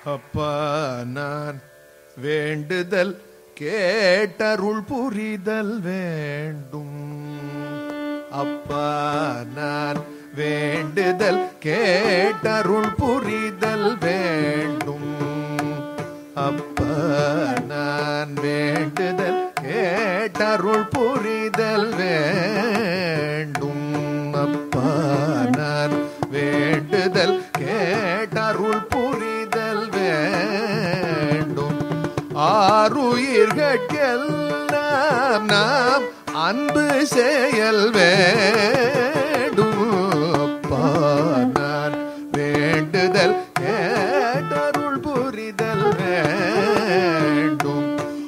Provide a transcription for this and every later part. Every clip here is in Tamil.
அப்பா நான் வேண்டுதல் கேட்டருள் புரிதல் வேண்டும். அப்பா நான் வேண்டுதல் கேட்டருள் புரிதல் வேண்டும். அப்பா நான் வேண்டுதல் கேட்டருள் புரிதல் வேண்டும். அப்பா நான் வேண்டுதல் கேட்டருள் புரிதல் வேண்டும். ஆருயிர்கட்கெல்லாம் நாம் அன்பு செயல் வேண்டும். அப்பா நான் வேண்டுதல் கேட்டருள் புரிதல் வேண்டும்.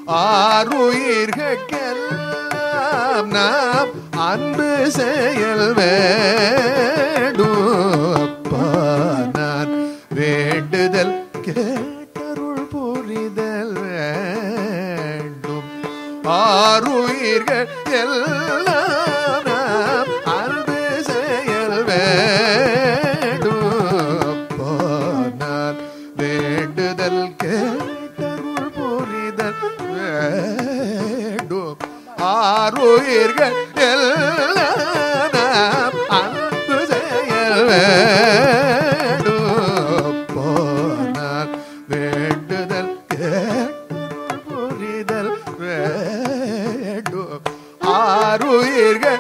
ஆருயிர்கட்கெல்லாம் நாம் அன்பு செயல் வேண்டும். அப்பா நான் வேண்டுதல் கேட்டருள் புரிதல் வேண்டும். ஆருயிர்கள் எல்லாம் நாம் அன்பு செயல் வேண்டும். அப்பா நான் வேண்டுதல் கேட்டருள் புரிதல் வேண்டும். ஆருயிர்கள் எல்லாம் நாம் அன்பு செயல் வேண்டும். அப்பா நான் வேண்டுதல் கேட்டருள் புரிதல் வேண்டும். ஆருயிர்கள்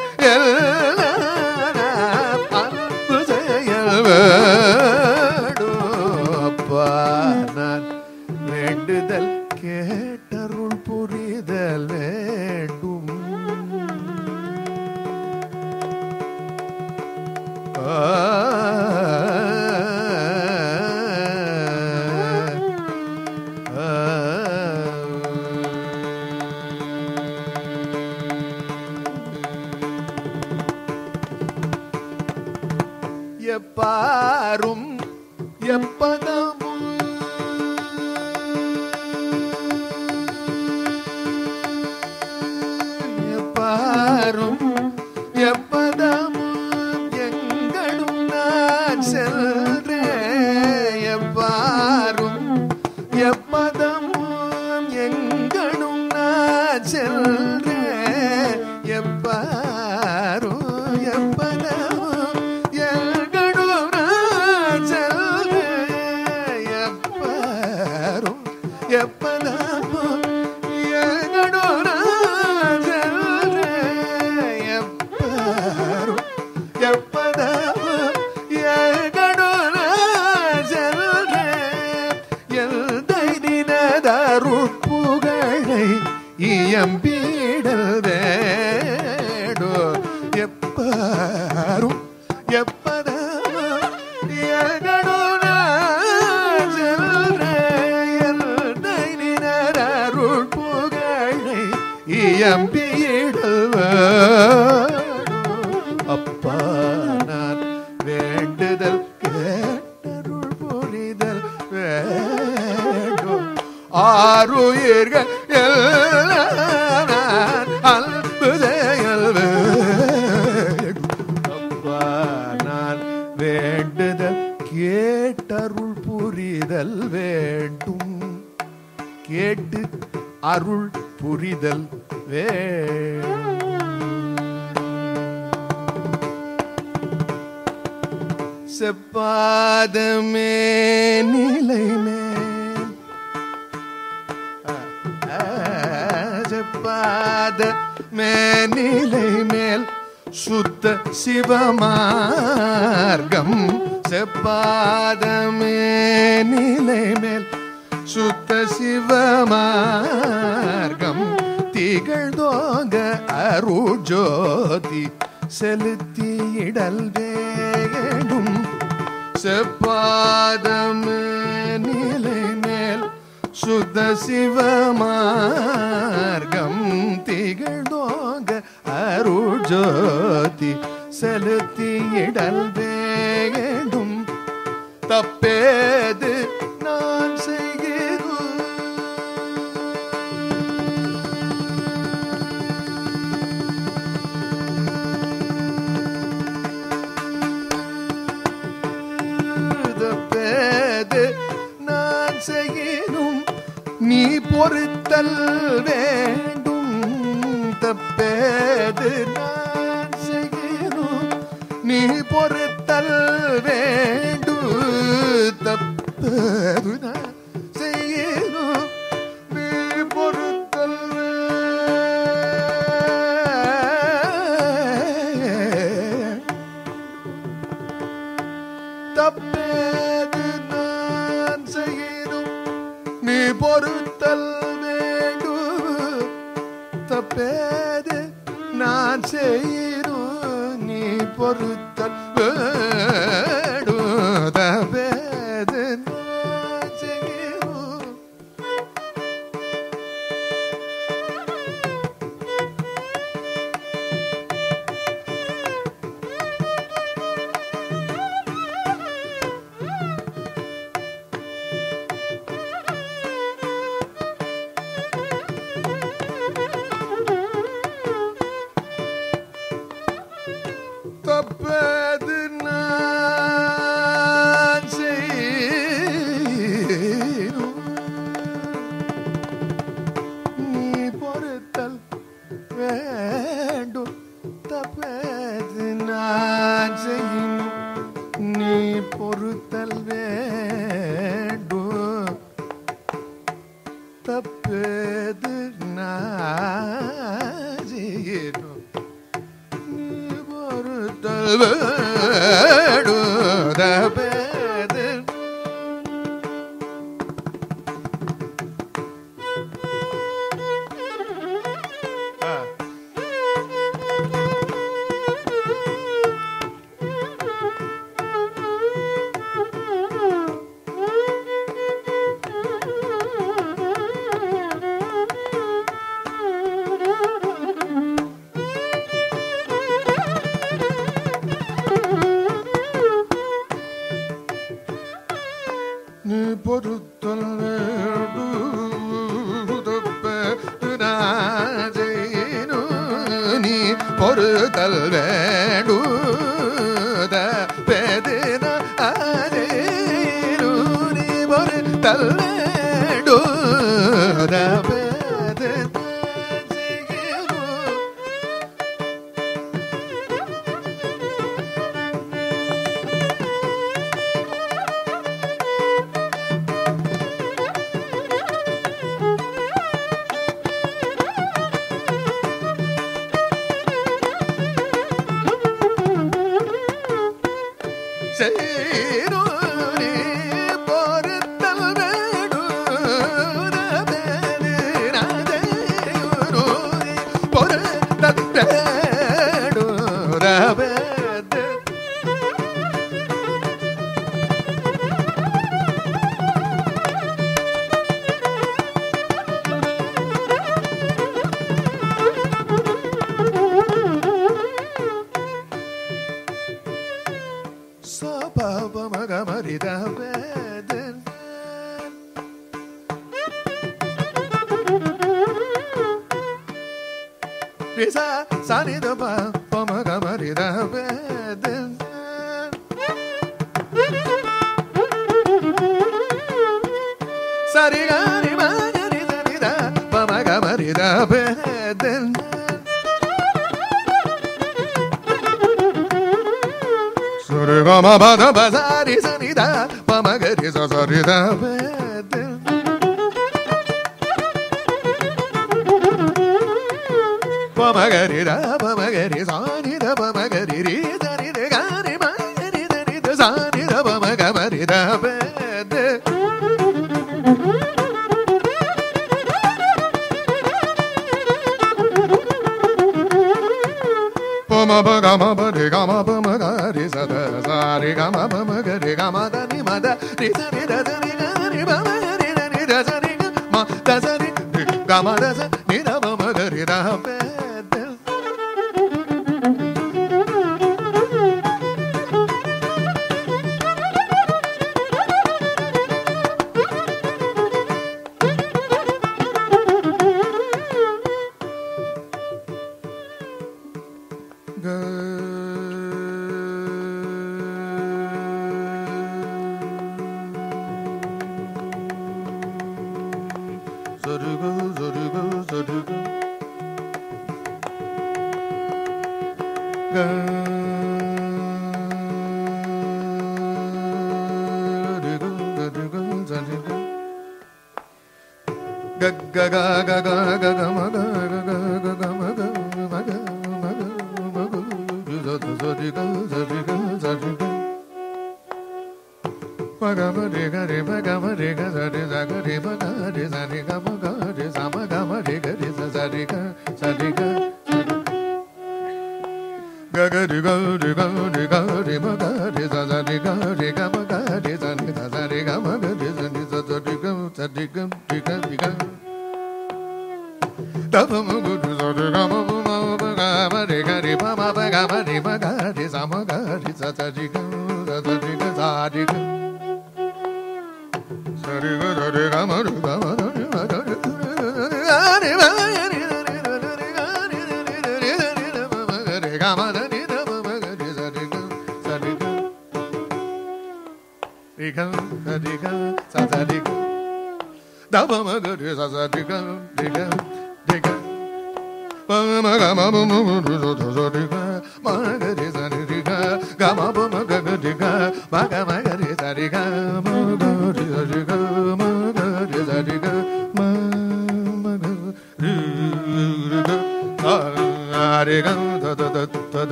எல்லாம் அன்பு செயல் வேண்டும். அப்பா நான் வேண்டுதல் கேட்டருள் புரிதல் வேண்டும். எப்பாரும் எப்பதமும் எப்பாரும் எப்பதமும் எங்களும் நான் செல்றேன். எப்பாரும் எப்பதமும் எங்களும் நான் செல்றேன். எப்பாரும் எப்பதமும் எங்களும் நான் செல்றேன். எப்பாரும் எப்பதமும் எங்களும் நான் செல்றேன். எப்பாரும் எப்பதமும் எங்களும் நான் செல்றேன். எந்தை தினதருட் புகழை இயம்பிடல் வேண்டும். எப்பாரும் எப்பதமும் எங்களும் நான் செல்றேன். எந்தை தினதருட் புகழை இயம்பிடல் வேண்டும். அப்பா நான் வேண்டுதல் கேட்டருள் புரிதல் வேண்டும். ஆருயிர்கள் எல்லாம் நான் அன்பு செயல் வேண்டும். அப்பா நான் வேண்டுதல் கேட்டருள் புரிதல் வேண்டும். கேட்டு அருள் புரிதல் வேண்டும். செப்பாதமே நிலை மேல் செப்பாத மேநிலை மேல் சுத்த சிவமார்க்கம். செப்பாத மேநிலை மேல் சுத்த சிவமார்க்கம். திகழ்தோங்க அருஜோதி செலுத்தியிடல் வேண்டும். செப்பாதம் நிலை மேல் சுத்த சிவமார்க்கம். திகழ்தோங்க அருஜோதி செலுத்தியிடல் வேண்டும். தப்பேது நான் செய்கிறேன். தப்பேது நான் பொறுத்தல் வேண்டும் தப்பேது நான் செய்யணும் நீ பொறுத்தல் வேண்டும் தப்பேது நான் செய்யணும் நீ பொறுத்தல் தப்பேது நான் செய்யணும் நீ பொறுத்தல் வேண்டும் தப்பேது நான் செய்யணும் நீ பொறுத்தல் வேண்டும் தப்பேது நான் செய்யணும் தப்பது நான் செய்யணும் நீ பொறுத்தல் வேண்டும் தப்பது நான் செய்யணும் நீ பொறுத்தல் வேண்டும் தப்பது நான் செய்யணும் நீ பொறுத்தல் நீ பொறுத்தல் வேண்டுத பெதின நீ பொறுத்தல் வேண்டுத பெதின செய்யணும் பொறுத்தல் Surgama bada bazari sanida pamagari sasarida bedel pamagari sanida pamagari ri sanida gari magari sanida sanida pamagari da bedel Pama gama bari gama pama gari sada sari gama pama gari gama da ni ma da ri sa ni da sa ni ga ni pama gari da ni da sa ni ga ma da sa ni gama da sa ni da pama gari da bedel Zurgu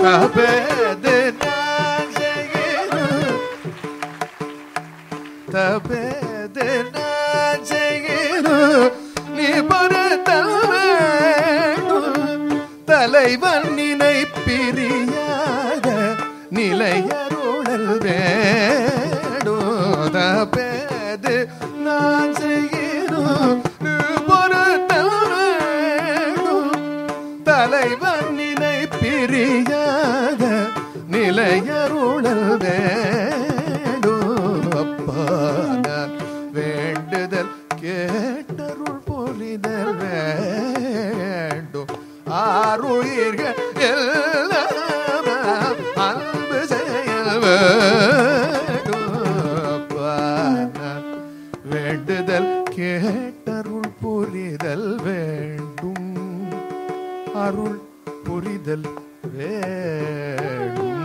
தபேது நான் செய்கிறோம் தபேது நான் செய்கிறோம் நீ பொறுத்தல் வேண்டும் தலைவன் நினை பிரியாத நிலையருளல் வேண்டும் தபேது நான் செய்கிறோம் நீ பொறுத்தல் வேண்டும் தலைவன் நினை பிரியாத நிலையருளல் வேண்டும் அப்பா நான் வேண்டுதல் கேட்டருள் புரிதல் வேண்டும் ஆருயிர்கள் எல்லாம் அன்பு செயல் வேண்டும் அப்பா நான் வேண்டுதல் கேட்டருள் புரிதல் வேண்டும் அருள் புரிதல் வேண்டும்